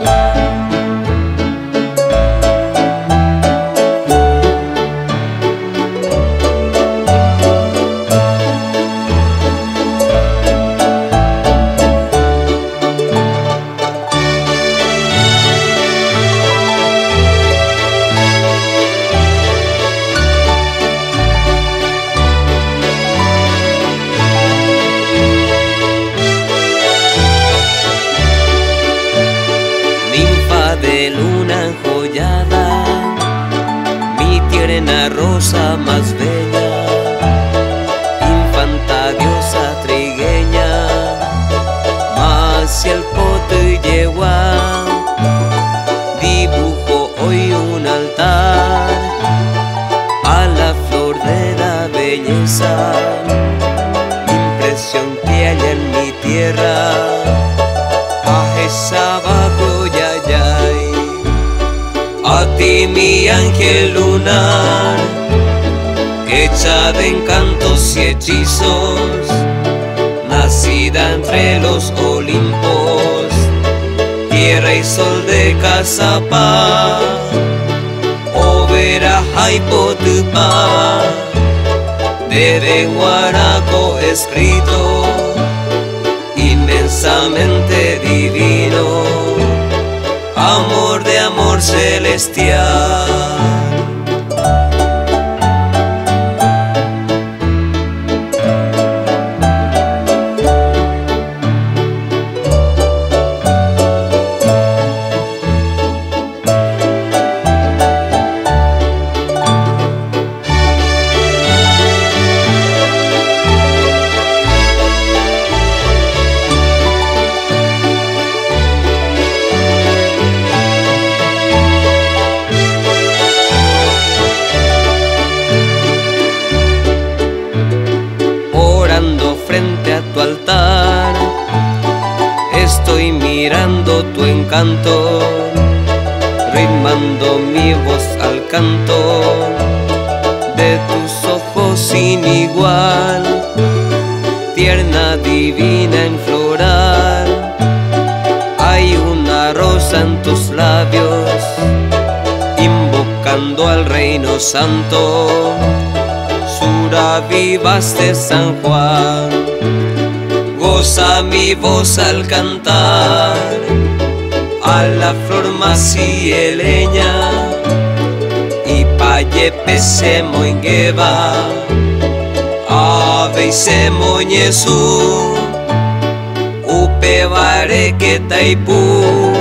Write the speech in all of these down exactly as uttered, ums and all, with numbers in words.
Ninfa de luna enjollada, mi tierna rosa más bella, infanta diosa trigueña, mas el pote yegua, dibujo hoy un altar a la flor de la belleza, impresión que hay en mi tierra, a esa a ti mi ángel lunar, hecha de encantos y hechizos, nacida entre los Olimpos, tierra y sol de Cazapá, Overa Haipotupá, de Guaraco escrito, inmensamente divino, amor de amor celestial. Frente a tu altar, estoy mirando tu encanto, ritmando mi voz al canto de tus ojos sin igual, tierna, divina en floral. Hay una rosa en tus labios, invocando al reino santo, Sura vivas de San Juan. Goza mi voz al cantar a la flor macieleña, y payepe se moingueva, ave y se moñezú, upe bareque taipú,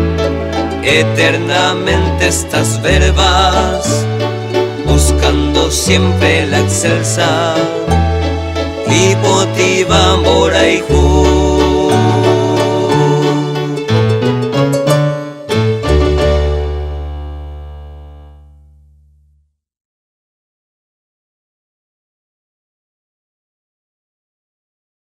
eternamente estas verbas, buscando siempre la excelsa, y motiva mora y